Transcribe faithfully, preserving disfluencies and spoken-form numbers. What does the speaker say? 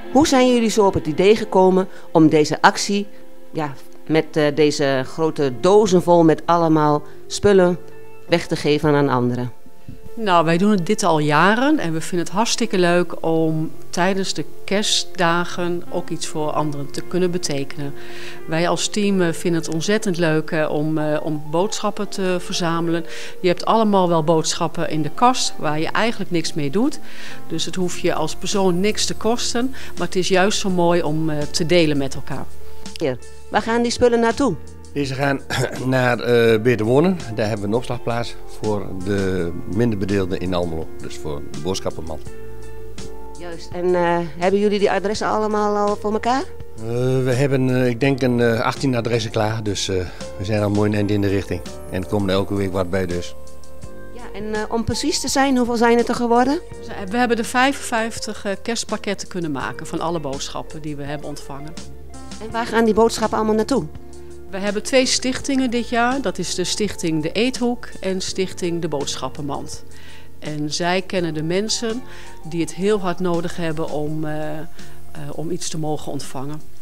Hoe zijn jullie zo op het idee gekomen om deze actie, ja, met uh, deze grote dozen vol met allemaal spullen weg te geven aan anderen? Nou, wij doen dit al jaren en we vinden het hartstikke leuk om tijdens de kerstdagen ook iets voor anderen te kunnen betekenen. Wij als team vinden het ontzettend leuk om, uh, om boodschappen te verzamelen. Je hebt allemaal wel boodschappen in de kast waar je eigenlijk niks mee doet. Dus het hoeft je als persoon niks te kosten, maar het is juist zo mooi om uh, te delen met elkaar. Ja. Waar gaan die spullen naartoe? Deze gaan naar uh, Beter Wonen. Daar hebben we een opslagplaats voor de minder bedeelden in Almelo. Dus voor de boodschappenmand. Juist. En uh, hebben jullie die adressen allemaal al voor elkaar? Uh, we hebben, uh, ik denk, een uh, achttien adressen klaar. Dus uh, we zijn al mooi een eind in de richting. En er komen er elke week wat bij dus. Ja, en uh, om precies te zijn, hoeveel zijn het er geworden? We hebben de vijfenvijftig uh, kerstpakketten kunnen maken van alle boodschappen die we hebben ontvangen. En waar gaan die boodschappen allemaal naartoe? We hebben twee stichtingen dit jaar. Dat is de stichting De Eethoek en stichting De Boodschappenmand. En zij kennen de mensen die het heel hard nodig hebben om, uh, uh, om iets te mogen ontvangen.